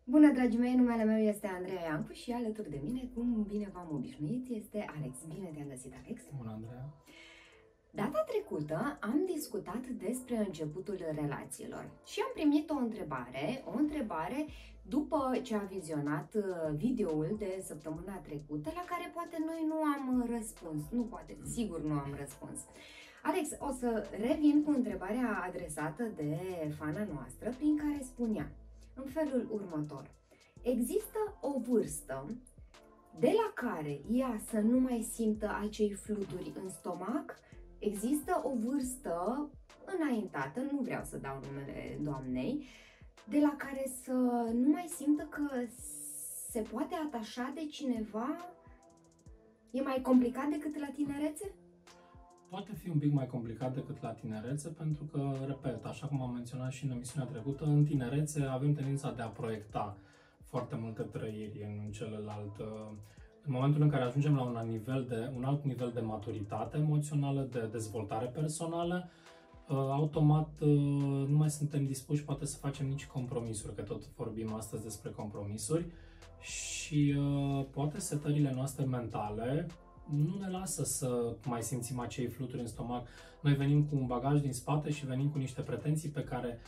Bună, dragii mei, numele meu este Andreea Iancu și alături de mine, cum bine v-am obișnuit, este Alex. Bine te-am găsit, Alex! Bună, Andreea! Data trecută am discutat despre începutul relațiilor și am primit o întrebare după ce a vizionat videoul de săptămâna trecută, la care poate noi nu am răspuns. Sigur nu am răspuns. Alex, o să revin cu întrebarea adresată de fana noastră, prin care spunea în felul următor: există o vârstă de la care ea să nu mai simtă acei fluturi în stomac? Există o vârstă înaintată, nu vreau să dau numele doamnei, de la care să nu mai simtă că se poate atașa de cineva? E mai complicat decât la tinerețe? Poate fi un pic mai complicat decât la tinerețe, pentru că, repet, așa cum am menționat și în emisiunea trecută, în tinerețe avem tendința de a proiecta foarte multe trăiri în celălalt. În momentul în care ajungem la un alt nivel de maturitate emoțională, de dezvoltare personală, automat nu mai suntem dispuși poate să facem nici compromisuri, că tot vorbim astăzi despre compromisuri, și poate setările noastre mentale nu ne lasă să mai simțim acei fluturi în stomac. Noi venim cu un bagaj din spate și venim cu niște pretenții pe care,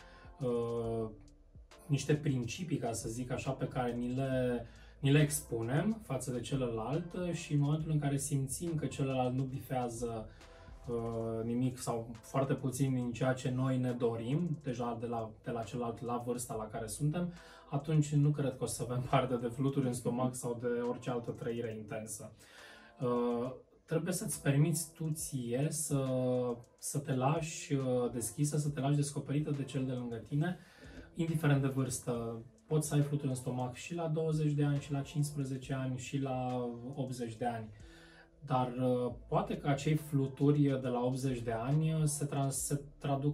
niște principii, ca să zic așa, pe care ni le expunem față de celălalt, și în momentul în care simțim că celălalt nu bifează nimic sau foarte puțin din ceea ce noi ne dorim, deja de la celălalt la vârsta la care suntem, atunci nu cred că o să avem parte de fluturi în stomac sau de orice altă trăire intensă. Trebuie să-ți permiți tu ție să te lași deschisă, să te lași descoperită de cel de lângă tine, indiferent de vârstă. Poți să ai fluturi în stomac și la 20 de ani, și la 15 ani, și la 80 de ani. Dar poate că acei fluturi de la 80 de ani se traduc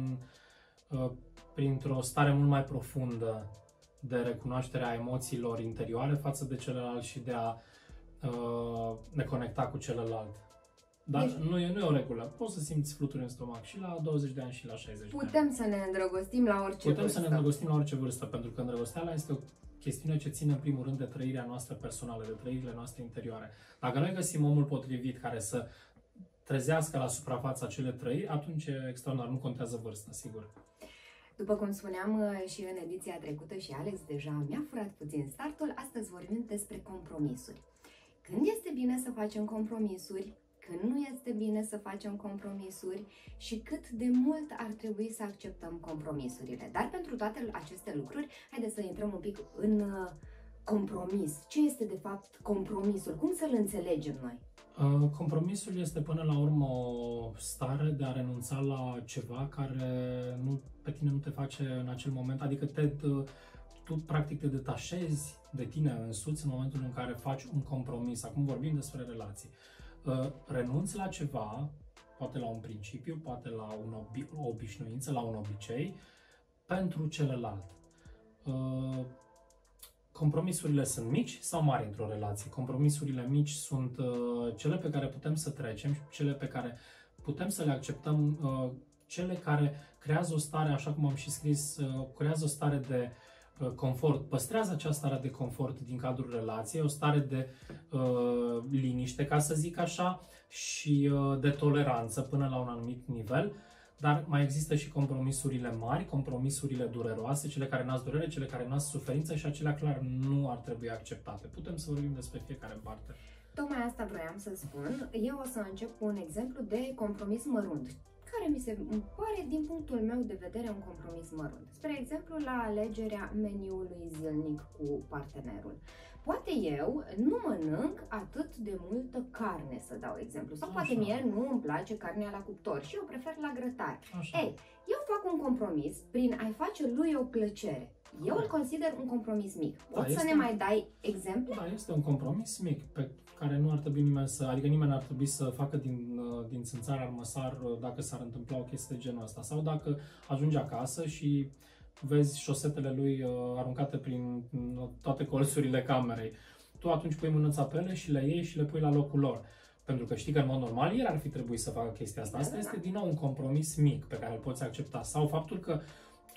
printr-o stare mult mai profundă de recunoaștere a emoțiilor interioare față de celălalt și de a ne conecta cu celălalt. Dar nu e o regulă. Poți să simți fluturi în stomac și la 20 de ani și la 60 de ani. Putem să ne îndrăgostim la orice vârstă. Putem să ne îndrăgostim la orice vârstă, pentru că îndrăgosteala este o chestiune ce ține în primul rând de trăirea noastră personală, de trăirile noastre interioare. Dacă noi găsim omul potrivit care să trezească la suprafață acele trăiri, atunci e extraordinar, nu contează vârsta, sigur. După cum spuneam și în ediția trecută, și Alex deja mi-a furat puțin startul, astăzi vorbim despre compromisuri. Când este bine să facem compromisuri, când nu este bine să facem compromisuri și cât de mult ar trebui să acceptăm compromisurile. Dar pentru toate aceste lucruri, haideți să intrăm un pic în compromis. Ce este de fapt compromisul? Cum să-l înțelegem noi? Compromisul este până la urmă o stare de a renunța la ceva care pe tine nu te face în acel moment, adică tu practic te detașezi de tine însuți în momentul în care faci un compromis. Acum vorbim despre relații. Renunți la ceva, poate la un principiu, poate la o obișnuință, la un obicei, pentru celălalt. Compromisurile sunt mici sau mari într-o relație? Compromisurile mici sunt cele pe care putem să trecem și cele pe care putem să le acceptăm, cele care creează o stare, așa cum am și scris, creează o stare de confort, păstrează această stare de confort din cadrul relației, o stare de liniște, ca să zic așa, și de toleranță până la un anumit nivel. Dar mai există și compromisurile mari, compromisurile dureroase, cele care nasc durere, cele care nasc suferință, și acelea clar nu ar trebui acceptate. Putem să vorbim despre fiecare în parte. Tocmai asta vroiam să spun. Eu o să încep cu un exemplu de compromis mărunt, care mi se pare, din punctul meu de vedere, un compromis mărunt. Spre exemplu, la alegerea meniului zilnic cu partenerul. Poate eu nu mănânc atât de multă carne, să dau exemplu, sau poate mie nu îmi place carnea la cuptor și eu prefer la grătar. Ei, eu fac un compromis prin a-i face lui o plăcere. Eu îl consider un compromis mic. Poți să ne mai dai exemple? Da, este un compromis mic pe care nu ar trebui nimeni adică nimeni ar trebui să facă din țânțar armăsar dacă s-ar întâmpla o chestie de genul ăsta. Sau dacă ajungi acasă și vezi șosetele lui aruncate prin toate colțurile camerei. Tu atunci pui mânuța pe ele și le iei și le pui la locul lor. Pentru că știi că în mod normal el ar fi trebuit să facă chestia asta. Asta este din nou un compromis mic pe care îl poți accepta. Sau faptul că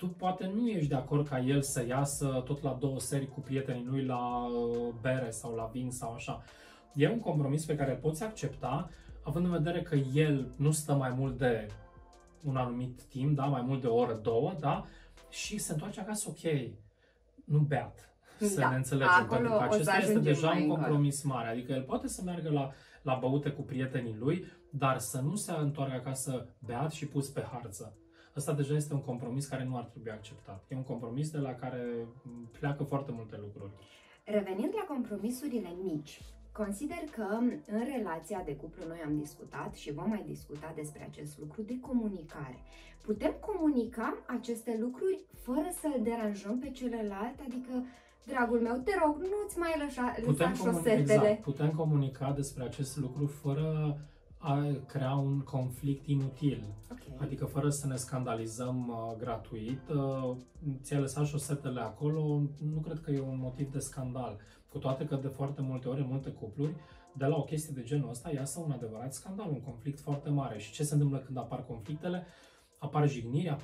tu poate nu ești de acord ca el să iasă tot la 2 seri cu prietenii lui la bere sau la vin sau așa. E un compromis pe care îl poți accepta, având în vedere că el nu stă mai mult de un anumit timp, da? Mai mult de o oră, 2, da? Și se întoarce acasă, ok, nu beat, să ne înțelegem, pentru că acesta este deja un compromis mare, adică el poate să meargă la băute cu prietenii lui, dar să nu se întoarcă acasă beat și pus pe harță. Ăsta deja este un compromis care nu ar trebui acceptat. E un compromis de la care pleacă foarte multe lucruri. Revenind la compromisurile mici, consider că în relația de cuplu noi am discutat și vom mai discuta despre acest lucru de comunicare. Putem comunica aceste lucruri fără să-l deranjăm pe celălalt? Adică, dragul meu, te rog, nu-ți mai lăsa șosetele. Exact, putem comunica despre acest lucru fără a crea un conflict inutil. Okay. Adică fără să ne scandalizăm gratuit. Ți-ai lăsat șosetele acolo, nu cred că e un motiv de scandal. Cu toate că de foarte multe ori, în multe cupluri, de la o chestie de genul ăsta iasă un adevărat scandal, un conflict foarte mare. Și ce se întâmplă când apar conflictele? Apar jigniri,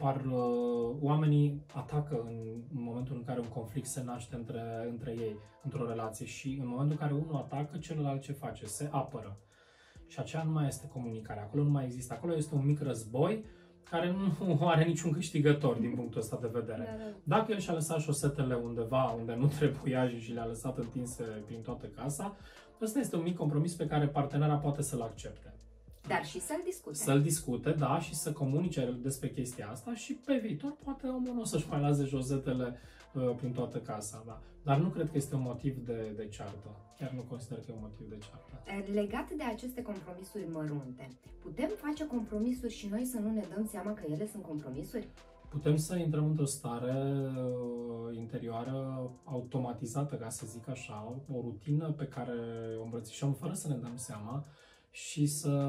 oamenii atacă în momentul în care un conflict se naște între ei, într-o relație, și în momentul în care unul atacă, celălalt ce face? Se apără. Și aceea nu mai este comunicare, acolo nu mai există, acolo este un mic război care nu are niciun câștigător din punctul ăsta de vedere. Dacă el și-a lăsat șosetele undeva unde nu trebuia și le-a lăsat întinse prin toată casa, ăsta este un mic compromis pe care partenera poate să-l accepte. Dar și să-l discute. Să-l discute, da, și să comunice despre chestia asta și pe viitor poate omul nu o să-și mai lase șosetele prin toată casa, da. Dar nu cred că este un motiv de ceartă. Chiar nu consider că e un motiv de ceartă. Legat de aceste compromisuri mărunte, putem face compromisuri și noi să nu ne dăm seama că ele sunt compromisuri? Putem să intrăm într-o stare interioară automatizată, ca să zic așa, o rutină pe care o îmbrățișăm fără să ne dăm seama și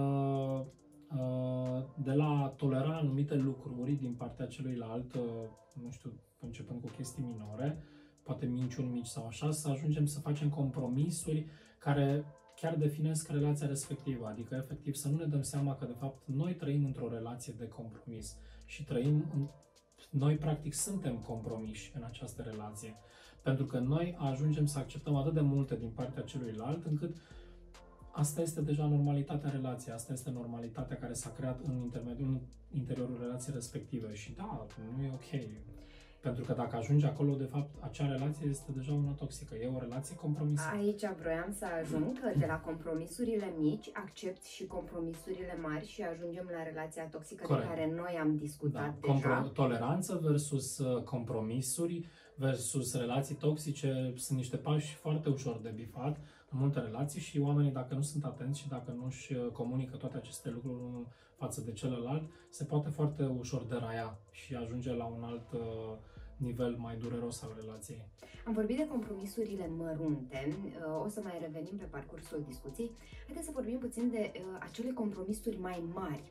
de la tolera anumite lucruri din partea celuilalt, nu știu, începând cu chestii minore, poate minciuni mici sau așa, să ajungem să facem compromisuri care chiar definesc relația respectivă, adică efectiv să nu ne dăm seama că de fapt noi trăim într-o relație de compromis și noi practic suntem compromiși în această relație, pentru că noi ajungem să acceptăm atât de multe din partea celuilalt încât asta este deja normalitatea relației, asta este normalitatea care s-a creat în interiorul relației respective și da, nu e ok. Pentru că dacă ajungi acolo, de fapt, acea relație este deja una toxică. E o relație compromisă. Aici vroiam să ajung, că de la compromisurile mici accepti și compromisurile mari și ajungem la relația toxică. Corect. De care noi am discutat deja. Toleranță versus compromisuri versus relații toxice sunt niște pași foarte ușor de bifat în multe relații și oamenii, dacă nu sunt atenți și dacă nu își comunică toate aceste lucruri unul față de celălalt, se poate foarte ușor deraia și ajunge la un alt nivel mai dureros al relației. Am vorbit de compromisurile mărunte, o să mai revenim pe parcursul discuției. Haideți să vorbim puțin de acele compromisuri mai mari.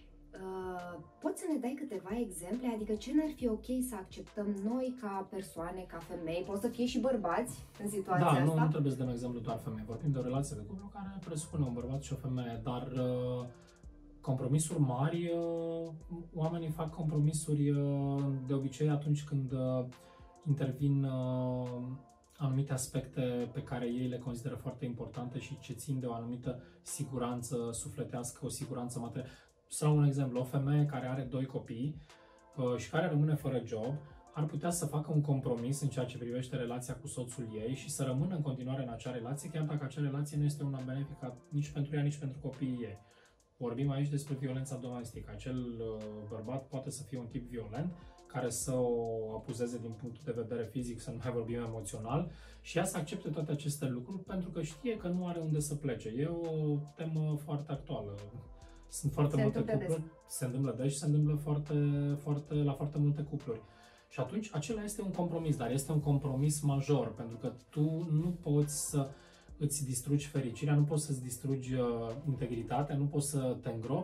Poți să ne dai câteva exemple? Adică ce n-ar fi ok să acceptăm noi ca persoane, ca femei? Pot să fie și bărbați în situația asta? Da, nu trebuie să dăm exemplu doar femei. Vorbim de o relație de cuplu care presupune un bărbat și o femeie, dar compromisuri mari, oamenii fac compromisuri de obicei atunci când intervin anumite aspecte pe care ei le consideră foarte importante și ce țin de o anumită siguranță sufletească, o siguranță materială. Să dau un exemplu, o femeie care are 2 copii și care rămâne fără job, ar putea să facă un compromis în ceea ce privește relația cu soțul ei și să rămână în continuare în acea relație, chiar dacă acea relație nu este una benefică nici pentru ea, nici pentru copiii ei. Vorbim aici despre violența domestică. Acel bărbat poate să fie un tip violent, care să o abuzeze din punctul de vedere fizic, să nu mai vorbim emoțional, și ea să accepte toate aceste lucruri pentru că știe că nu are unde să plece. E o temă foarte actuală. Sunt foarte multe cupluri, se întâmplă des și se întâmplă la foarte multe cupluri. Și atunci acela este un compromis, dar este un compromis major, pentru că tu nu poți să îți distrugi fericirea, nu poți să-ți distrugi integritatea, nu poți să te îngropi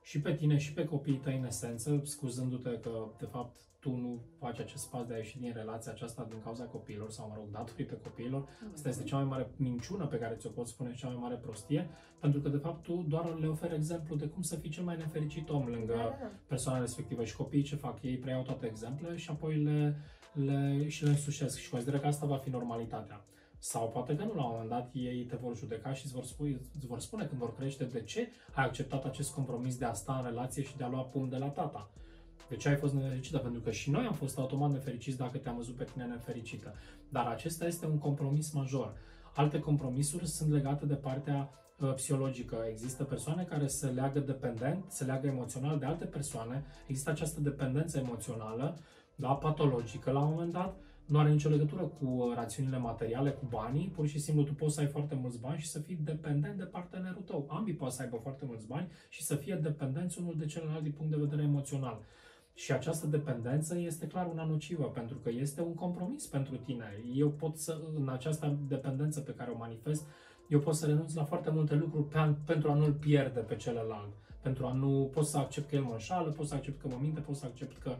și pe tine și pe copiii tăi în esență, scuzându-te că de fapt tu nu faci acest pas de a ieși din relația aceasta din cauza copiilor sau, mă rog, datorită copiilor. Asta este cea mai mare minciună pe care ți-o poți spune și cea mai mare prostie, pentru că de fapt tu doar le oferi exemplu de cum să fii cel mai nefericit om lângă persoana respectivă și copiii ce fac? Ei preiau toate exemplele și apoi le însușesc și consideră că asta va fi normalitatea. Sau poate că nu, la un moment dat ei te vor judeca și îți vor spune când vor crește de ce ai acceptat acest compromis de a sta în relație și de a lua pumn de la tata. De ce ai fost nefericită? Pentru că și noi am fost automat nefericiți dacă te-am văzut pe tine nefericită. Dar acesta este un compromis major. Alte compromisuri sunt legate de partea psihologică. Există persoane care se leagă dependent, se leagă emoțional de alte persoane. Există această dependență emoțională, da, patologică la un moment dat. Nu are nicio legătură cu rațiunile materiale, cu banii. Pur și simplu tu poți să ai foarte mulți bani și să fii dependent de partenerul tău. Ambii pot să aibă foarte mulți bani și să fie dependenți unul de celălalt din punct de vedere emoțional. Și această dependență este clar una nocivă, pentru că este un compromis pentru tine. Eu pot să, în această dependență pe care o manifest, eu pot să renunț la foarte multe lucruri pentru a nu-l pierde pe celălalt. Pentru a nu, pot să accept că el mă înșală, pot să accept că mă minte, pot să accept că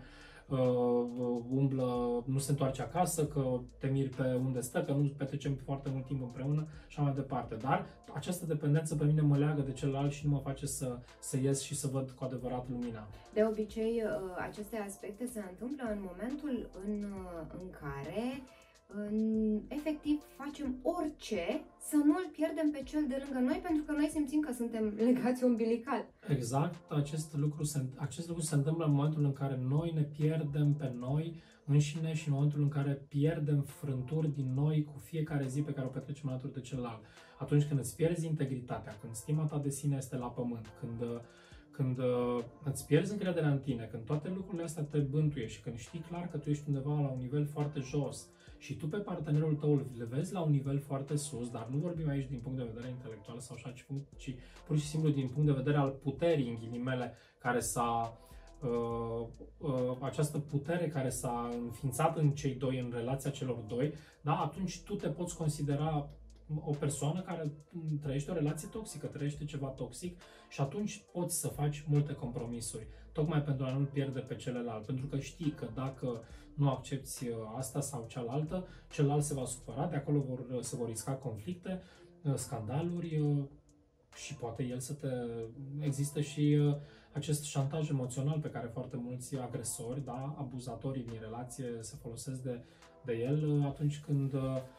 umblă, nu se întoarce acasă, că te miri pe unde stă, că nu petrecem foarte mult timp împreună și așa mai departe. Dar această dependență pe mine mă leagă de celălalt și nu mă face să ies și să văd cu adevărat lumina. De obicei, aceste aspecte se întâmplă în momentul în care efectiv facem orice să nu îl pierdem pe cel de lângă noi, pentru că noi simțim că suntem legați umbilical. Exact, acest lucru se întâmplă în momentul în care noi ne pierdem pe noi înșine și în momentul în care pierdem frânturi din noi cu fiecare zi pe care o petrecem alături de celălalt. Atunci când îți pierzi integritatea, când stima ta de sine este la pământ, când îți pierzi încrederea în tine, când toate lucrurile astea te bântuie și când știi clar că tu ești undeva la un nivel foarte jos și tu pe partenerul tău le vezi la un nivel foarte sus, dar nu vorbim aici din punct de vedere intelectual sau așa, ci pur și simplu din punct de vedere al puterii, în ghilimele, care această putere care s-a înființat în cei doi, în relația celor doi, da, atunci tu te poți considera o persoană care trăiește o relație toxică, trăiește ceva toxic și atunci poți să faci multe compromisuri, tocmai pentru a nu-l pierde pe celălalt, pentru că știi că dacă nu accepti asta sau cealaltă, celălalt se va supăra, de acolo se vor risca conflicte, scandaluri și poate el există și acest șantaj emoțional pe care foarte mulți agresori, da, abuzatorii din relație se folosesc de el atunci când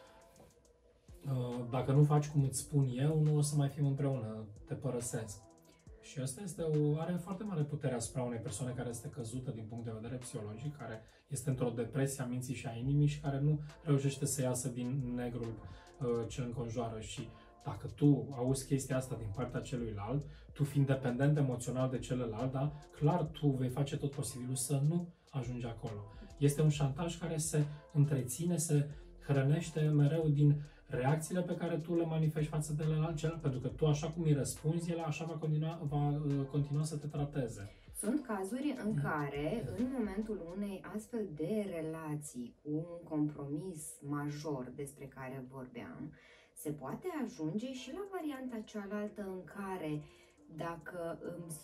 dacă nu faci cum îți spun eu, nu o să mai fim împreună, te părăsesc. Și asta are foarte mare putere asupra unei persoane care este căzută din punct de vedere psihologic, care este într-o depresie a minții și a inimii și care nu reușește să iasă din negrul ce îl înconjoară. Și dacă tu auzi chestia asta din partea celuilalt, tu fiind dependent emoțional de celălalt, da, clar tu vei face tot posibilul să nu ajungi acolo. Este un șantaj care se întreține, se hrănește mereu din reacțiile pe care tu le manifesti față de celălalt, pentru că tu așa cum îi răspunzi, el așa va continua să te trateze. Sunt cazuri în care, în momentul unei astfel de relații cu un compromis major despre care vorbeam, se poate ajunge și la varianta cealaltă în care, dacă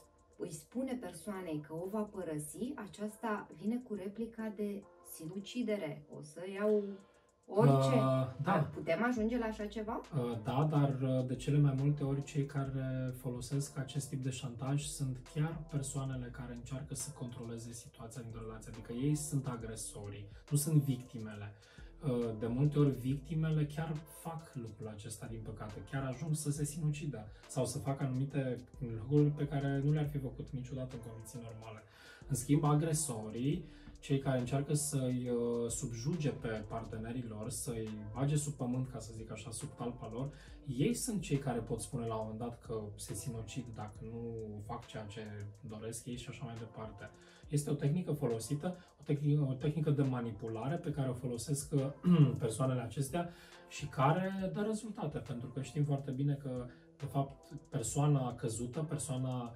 îi spune persoanei că o va părăsi, aceasta vine cu replica de sinucidere. O să iau orice. Da. Putem ajunge la așa ceva? Da, dar de cele mai multe ori cei care folosesc acest tip de șantaj sunt chiar persoanele care încearcă să controleze situația din relație. Adică ei sunt agresorii, nu sunt victimele. De multe ori victimele chiar fac lucrul acesta, din păcate, chiar ajung să se sinucidă sau să facă anumite lucruri pe care nu le-ar fi făcut niciodată în condiții normale. În schimb, agresorii, cei care încearcă să-i subjuge pe partenerii lor, să-i bage sub pământ, ca să zic așa, sub talpa lor, ei sunt cei care pot spune la un moment dat că se sinocid dacă nu fac ceea ce doresc ei și așa mai departe. Este o tehnică folosită, o tehnică de manipulare pe care o folosesc persoanele acestea și care dă rezultate, pentru că știm foarte bine că, de fapt, persoana căzută, persoana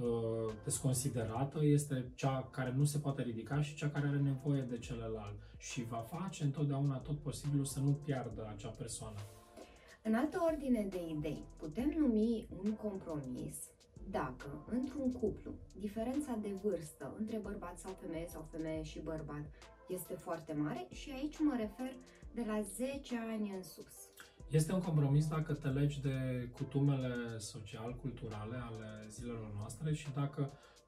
desconsiderată este cea care nu se poate ridica și cea care are nevoie de celălalt și va face întotdeauna tot posibilul să nu piardă acea persoană. În altă ordine de idei, putem numi un compromis dacă într-un cuplu diferența de vârstă între bărbat sau femeie și bărbat este foarte mare, și aici mă refer de la 10 ani în sus. Este un compromis dacă te legi de cutumele social-culturale ale zilelor noastre și dacă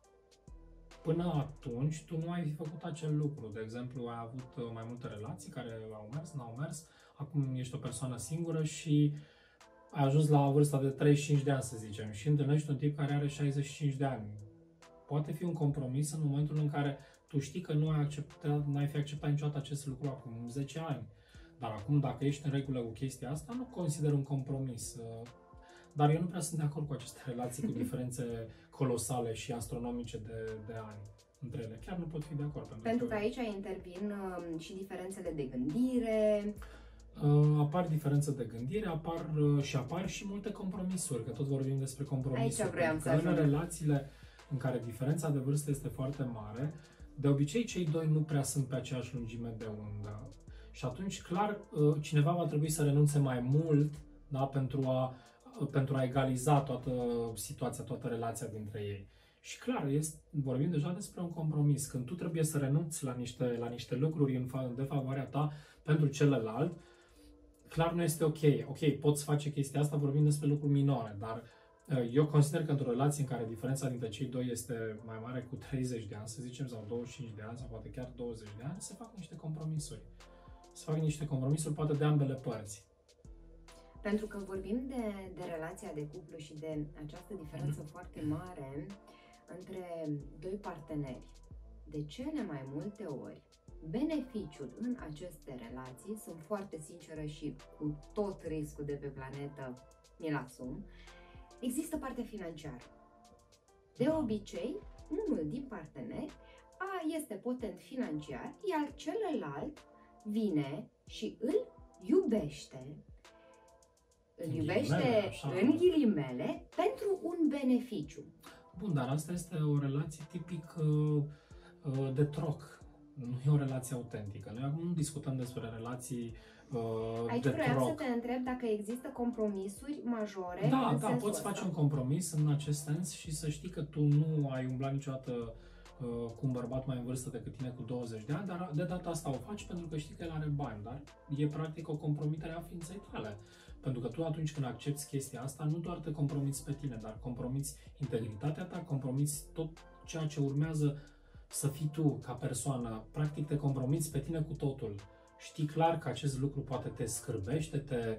până atunci tu nu ai fi făcut acel lucru. De exemplu, ai avut mai multe relații care au mers, n-au mers, acum ești o persoană singură și ai ajuns la vârsta de 35 de ani, să zicem, și întâlnești un tip care are 65 de ani. Poate fi un compromis în momentul în care tu știi că n-ai fi acceptat niciodată acest lucru acum 10 ani. Dar acum, dacă ești în regulă cu chestia asta, nu consider un compromis. Dar eu nu prea sunt de acord cu aceste relații cu diferențe colosale și astronomice de ani între ele. Chiar nu pot fi de acord. Pentru că aici intervin și diferențele de gândire. Apar diferențe de gândire, apar și multe compromisuri, că tot vorbim despre compromisuri. Aici vreau să ajung. În relațiile în care diferența de vârstă este foarte mare, de obicei cei doi nu prea sunt pe aceeași lungime de undă. Și atunci, clar, cineva va trebui să renunțe mai mult, da, pentru a egaliza toată situația, toată relația dintre ei. Și clar, vorbim deja despre un compromis. Când tu trebuie să renunți la niște lucruri în defavoarea ta pentru celălalt, clar nu este ok. Ok, poți face chestia asta, vorbim despre lucruri minore, dar eu consider că într-o relație în care diferența dintre cei doi este mai mare cu 30 de ani, să zicem, sau 25 de ani, sau poate chiar 20 de ani, se fac niște compromisuri. Se fac niște compromisuri, poate de ambele părți. Pentru că vorbim de relația de cuplu și de această diferență foarte mare între doi parteneri. De cele mai multe ori, beneficiul în aceste relații, sunt foarte sinceră și cu tot riscul de pe planetă mi-l asum, există partea financiară. De obicei, unul din parteneri este potent financiar, iar celălalt vine și îl iubește în ghilimele pentru un beneficiu. Bun, dar asta este o relație tipic de troc. Nu e o relație autentică. Noi acum nu discutăm despre relații aici de vreau troc. să te întreb dacă există compromisuri majore. Da, poți face un compromis în acest sens și să știi că tu nu ai umblat niciodată cu un bărbat mai în vârstă decât tine cu 20 de ani, dar de data asta o faci pentru că știi că el are bani, dar e practic o compromitere a ființei tale. Pentru că tu atunci când accepti chestia asta, nu doar te compromiți pe tine, dar compromiți integritatea ta, compromiți tot ceea ce urmează să fii tu ca persoană. Practic te compromiți pe tine cu totul. Știi clar că acest lucru poate te scârbește, te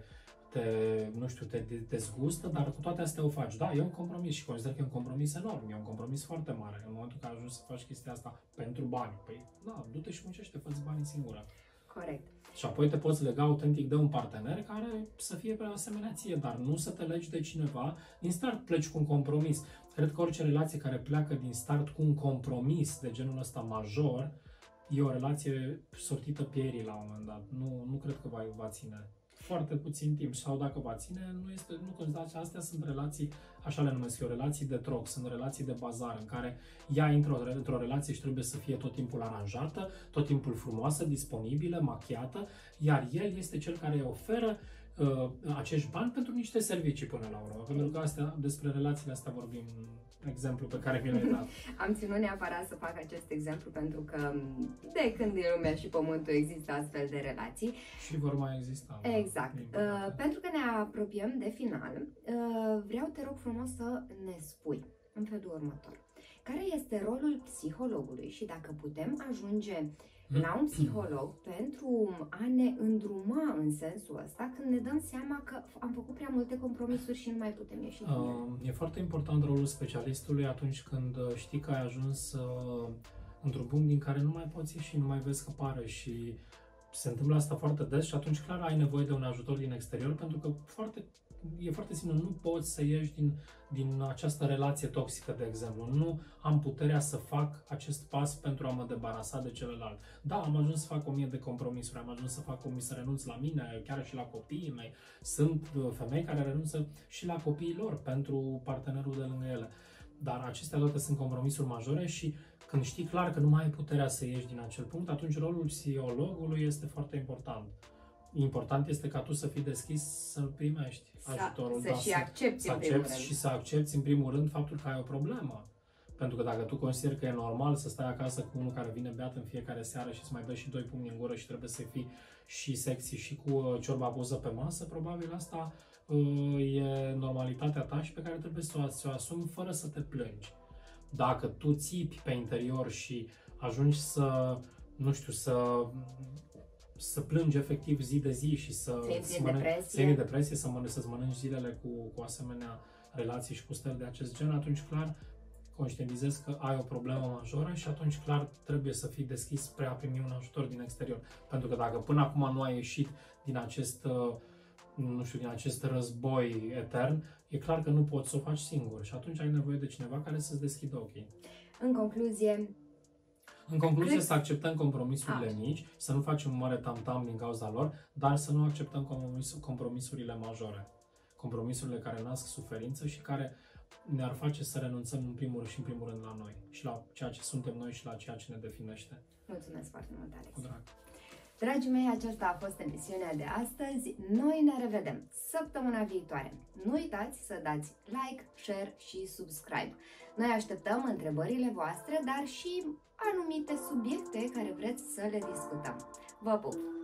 dezgustă, dar cu toate astea o faci. Da, e un compromis și consider că e un compromis enorm, e un compromis foarte mare. În momentul în care ajungi să faci chestia asta pentru bani, păi da, du-te și muncește, fă-ți banii singură. Corect. Și apoi te poți lega autentic de un partener care să fie pe asemenea ție, dar nu să te legi de cineva. Din start pleci cu un compromis. Cred că orice relație care pleacă din start cu un compromis de genul ăsta major, e o relație sortită pierii la un moment dat. Nu cred că va ține foarte puțin timp, sau dacă va ține, nu considerați, astea sunt relații, așa le numesc eu, relații de troc, sunt relații de bazar, în care ea intră într-o relație și trebuie să fie tot timpul aranjată, tot timpul frumoasă, disponibilă, machiată, iar el este cel care îi oferă acești bani pentru niște servicii până la urmă. Pentru că despre relațiile astea vorbim, exemplu pe care mi l-ai dat. Am ținut neapărat să fac acest exemplu pentru că de când e lumea și pământul există astfel de relații. Și vor mai exista. Exact. Pentru că ne apropiem de final, vreau, te rog frumos, să ne spui în felul următor. Care este rolul psihologului și dacă putem ajunge la un psiholog pentru a ne îndruma în sensul ăsta când ne dăm seama că am făcut prea multe compromisuri și nu mai putem ieși din ele. E foarte important rolul specialistului atunci când știi că ai ajuns într-un punct din care nu mai poți ieși, nu mai vezi scăpare și se întâmplă asta foarte des și atunci clar ai nevoie de un ajutor din exterior pentru că e foarte simplu, nu poți să ieși din această relație toxică, de exemplu. Nu am puterea să fac acest pas pentru a mă debarasa de celălalt. Da, am ajuns să fac 1000 de compromisuri, am ajuns să renunț la mine, chiar și la copiii mei. Sunt femei care renunță și la copiii lor pentru partenerul de lângă ele. Dar acestea toate sunt compromisuri majore și când știi clar că nu mai ai puterea să ieși din acel punct, atunci rolul psihologului este foarte important. important este ca tu să fii deschis să primești ajutorul. Să și accepti în primul rând. Și să accepti în primul rând faptul că ai o problemă. Pentru că dacă tu consideri că e normal să stai acasă cu unul care vine beat în fiecare seară și îți mai dă și 2 pumni în gură și trebuie să fii și sexy și cu ciorba puză pe masă, probabil asta e normalitatea ta și pe care trebuie să o asumi fără să te plângi. Dacă tu țipi pe interior și ajungi să, nu știu, să plângi efectiv zi de zi și să iei depresie, să-ți mănânci zilele cu asemenea relații și cu stări de acest gen, atunci clar conștientizezi că ai o problemă majoră și atunci clar trebuie să fii deschis spre a primi un ajutor din exterior. Pentru că dacă până acum nu ai ieșit din acest, nu știu, din acest război etern, e clar că nu poți să o faci singur și atunci ai nevoie de cineva care să-ți deschidă ochii. În concluzie, să acceptăm compromisurile mici, să nu facem un mare tam-tam din cauza lor, dar să nu acceptăm compromisurile majore. Compromisurile care nasc suferință și care ne-ar face să renunțăm în primul rând la noi și la ceea ce suntem noi și la ceea ce ne definește. Mulțumesc foarte mult, Alex. Cu drag. Dragii mei, aceasta a fost emisiunea de astăzi. Noi ne revedem săptămâna viitoare. Nu uitați să dați like, share și subscribe. Noi așteptăm întrebările voastre, dar și anumite subiecte care vreți să le discutăm. Vă pup!